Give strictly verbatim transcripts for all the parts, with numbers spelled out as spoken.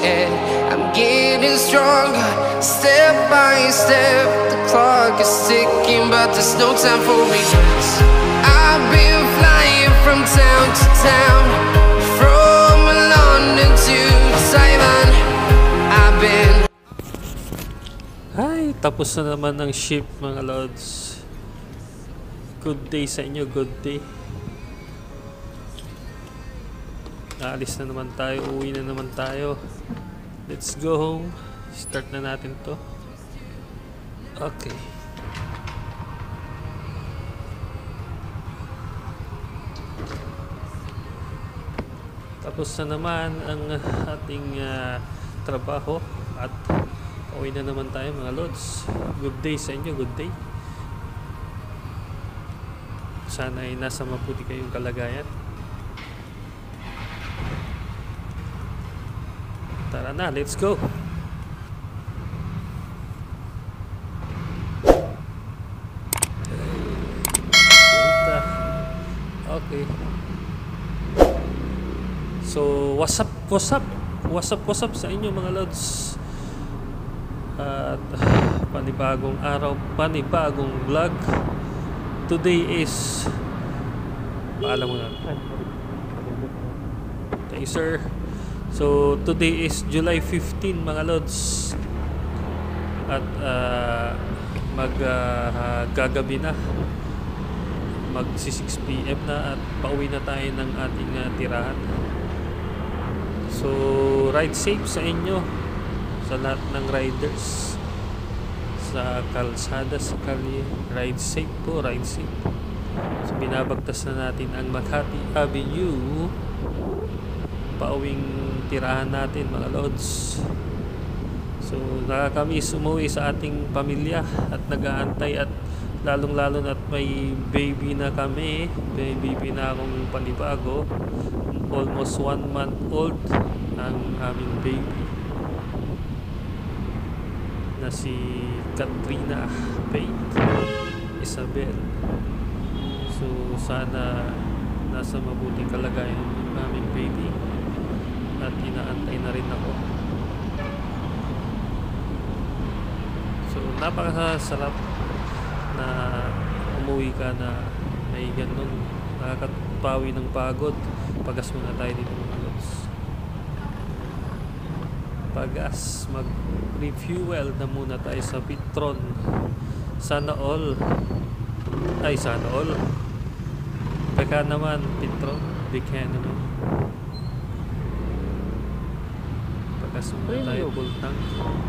head. I'm getting stronger, step by step. The clock is ticking, but there's no time for regrets. I've been flying from town to town, from London to Taiwan. I've been. Ay, tapos na naman ang ship, mga lods. Good day sa inyo, good day. Naalis na naman tayo, uwi na naman tayo. Let's go home. Start na natin to. Okay. Tapos na naman ang ating uh, trabaho at uwi na naman tayo, mga lods. Good day sa inyo, good day. Sana ay nasa mabuti kayong kalagayan. Tara na, let's go. Okay. So, what's up, what's up? What's up, what's up sa inyo, mga lods? At panibagong araw, panibagong vlog. Today is, paalam mo na. Thank you, sir. So today is July fifteenth, mga lods. At uh, mag uh, gagabi na, magsi six p m na at pauwi na tayo ng ating uh, tirahan. So ride safe sa inyo, sa lahat ng riders sa kalsada, sa kalye. Ride safe po, ride safe. So binabagtas na natin ang Makati Avenue, pauwing tirahan natin, mga lods. So nakakamiss umuwi sa ating pamilya at nag-aantay, at lalong lalo na at may baby na kami. May baby na akong panibago, almost one month old ang aming baby na si Katrina Faith Isabel. So sana nasa mabuting kalagayan yung aming baby at inaantay na rin ako. So napakasarap na umuwi ka na may ganun, nakakapawi ng pagod. Pagas muna tayo dito, mga lods. Pagas, mag refuel na muna tayo sa Petron. Sana all, ay sana all, baka naman Petron, baka naman. Pagas muna tayo, full tank.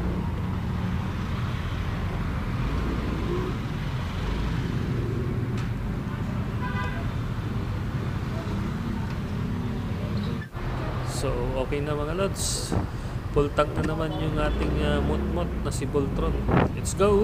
So okay na, mga lods. Full tank na naman yung ating uh, mot-mot na si Voltron. Let's go.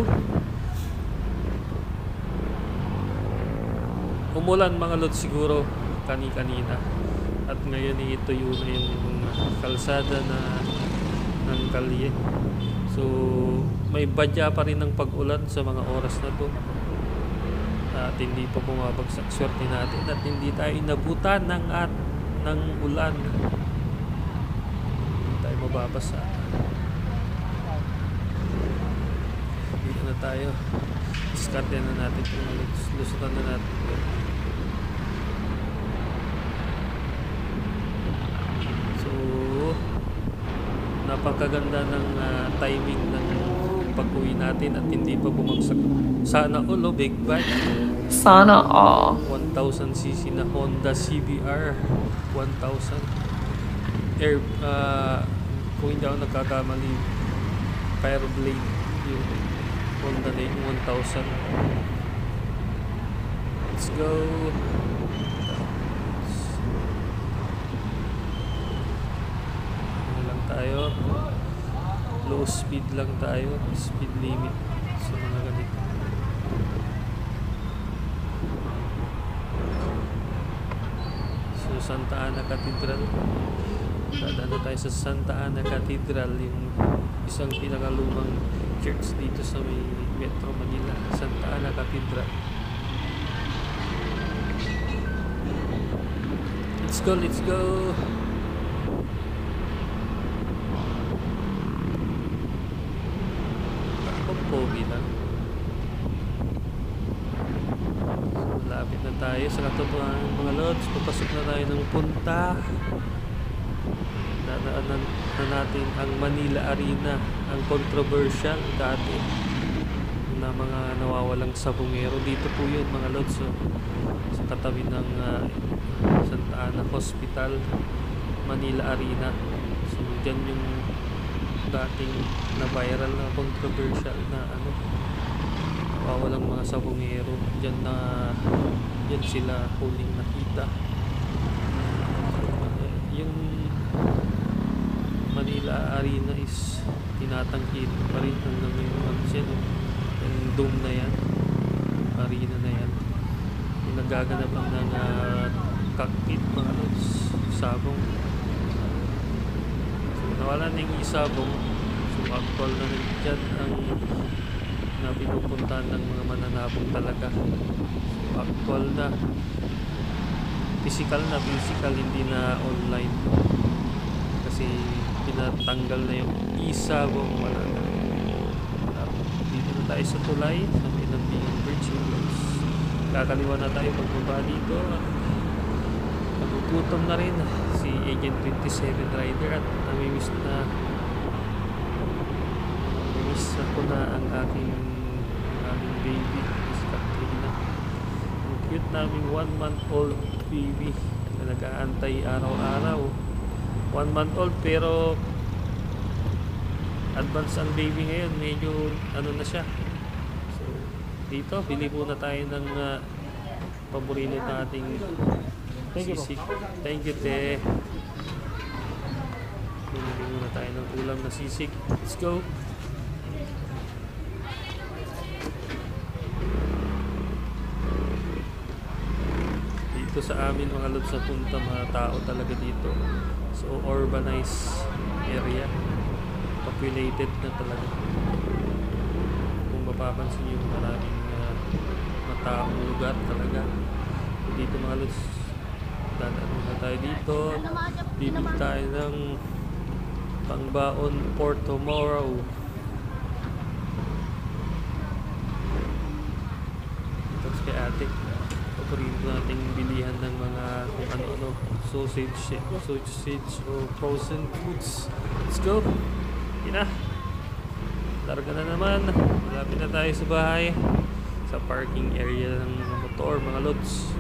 Umulan, mga lods, siguro kani-kanina, at ngayon ito yun na yung kalsada na ng kalye. So may badya pa rin ng pag-ulan sa mga oras na to, at hindi pa bumabagsak swerte natin at hindi tayo inabutan ng at ng ulan. Mababasa. Dito na tayo. Diskarte na natin kung lusutan na natin. So napakaganda ng uh, timing ng pag-uwi natin at hindi pa bumagsak. Sana all, oh, big bike. Sana all. one thousand c c na Honda C B R one thousand air, uh, kung hindi ako nagkakamali, Fireblade yung Honda na yung one thousand. Let's go. Ano lang tayo, low speed lang tayo, speed limit sa mga ganito. So Santa Ana Cathedral, dadaan tayo sa Santa Ana Cathedral, yung isang pinakalumang church dito sa may Metro Manila. Santa Ana Cathedral. Let's go, let's go. tayo sa katotohanan mga lods. Papasok na tayo ng punta. Dadaanan na natin ang Manila Arena, ang controversial dati na mga nawawalang sabongero. Dito po yun mga lods, so, sa katabi ng uh, Santa Ana Hospital, Manila Arena. So dyan yung dating na viral na controversial na ano, nawawalang mga sabongero. Dyan na dyan sila huling nakita. Yung Manila Arena is tinatangkil pa rin hanggang ngayon. Ano siya, no? Yung dome na yan, arena na yan, yung nagaganap lang ng uh, cockpit mga lods, sabong. So nawala na yung isabong, so actual na rin dyan ang na pinupuntahan ng mga mananabong talaga. So actual na, physical na physical, hindi na online, kasi pinatanggal na yung isabong. Wala na. Dito na tayo sa tulay sa Pinantingan Bridge. Kakaliwa na tayo pagbaba dito. Nagugutom na rin si Agent twenty-seven Rider at namimiss na namimiss ako na ang aking aming baby, si Katrina. Ang cute naming one month old baby na nag-aantay araw-araw. One month old pero advance ang baby ngayon, medyo ano na siya. So dito bili muna tayo ng uh, paborito nating sisig. Thank you te. Bili muna tayo ng ulam na sisig. Let's go. Dito sa amin mga lods sa punta, mga tao talaga dito. So urbanized area, populated na talaga. Kung mapapansin nyo, maraming uh, mataong lugar talaga dito mga lods. Dadaan na tayo dito, bibig tayo ng pangbaon for tomorrow. Tapos kay ate, paborito nating bilihan ng mga kung ano-ano, sausage, sausage o frozen foods. Let's go! Ina! Larga na naman. Malapit na tayo sa bahay, sa parking area ng mga motor, mga lods.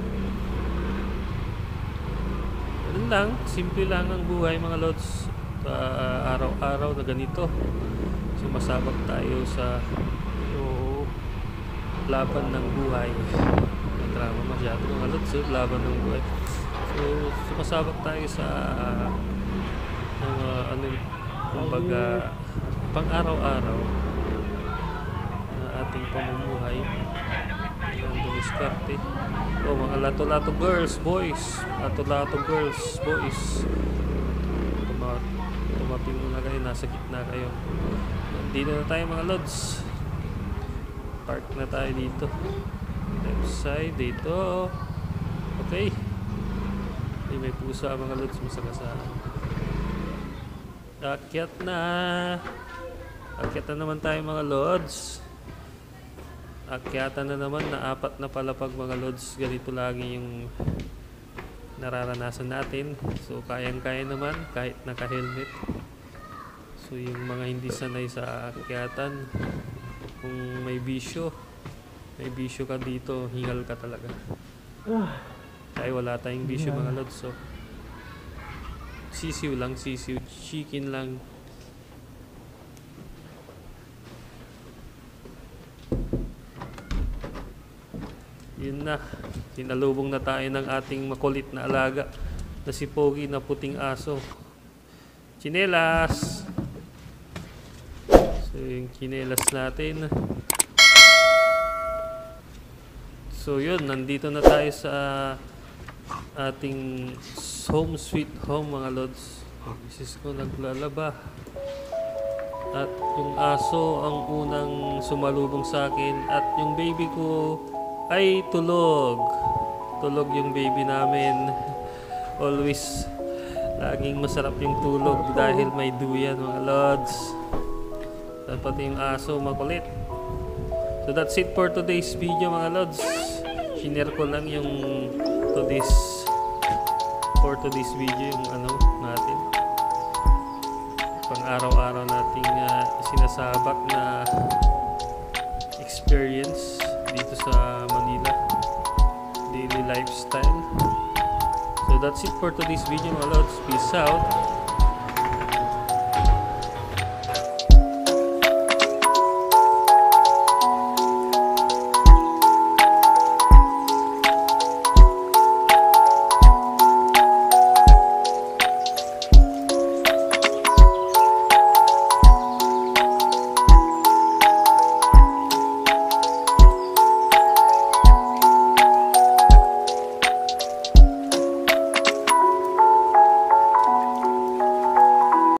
Ganun lang, simple lang ang buhay mga lods. Uh, araw-araw na ganito. Sumasabak tayo sa oh, laban ng buhay. Drama masyado mga lods, eh, laban ng buhay. So sumasabak tayo sa mga uh, ano, kumbaga pang araw-araw na ating pamumuhay. Ang dumiskarte. Oh, mga lato-lato girls, boys. Lato-lato girls, boys. Tuma tumaping muna kayo, nasa gitna kayo. Dito na tayo mga lods. Park na tayo dito. Left side dito. Okay. Ay, may pusa mga lods, masagasaan. Akyat na. Akyat na naman tayo mga lods. Akyatan na naman na apat na palapag mga lods. Ganito lagi yung nararanasan natin. So kayang-kaya naman kahit naka-helmet. So yung mga hindi sanay sa akyatan, kung may bisyo, may bisyo ka dito, hingal ka talaga. Kaya wala tayong bisyo mga lods. So sisiw lang, sisiw, chicken lang. Yun na, sinalubong na tayo ng ating makulit na alaga na si Pogi na puting aso. Chinelas! So yung chinelas natin. So yun, nandito na tayo sa ating home sweet home mga lods. Misis ko naglalaba. At yung aso ang unang sumalubong sa akin. At yung baby ko ay tulog. Tulog yung baby namin. Always, laging masarap yung tulog dahil may duyan mga lods. At pati yung aso makulit. So that's it for today's video mga lods. Shinare ko lang yung to this for to this video yung ano natin pang araw-araw nating uh, sinasabak na experience dito sa Manila, daily lifestyle. So that's it for today's video, mga lods. Peace out.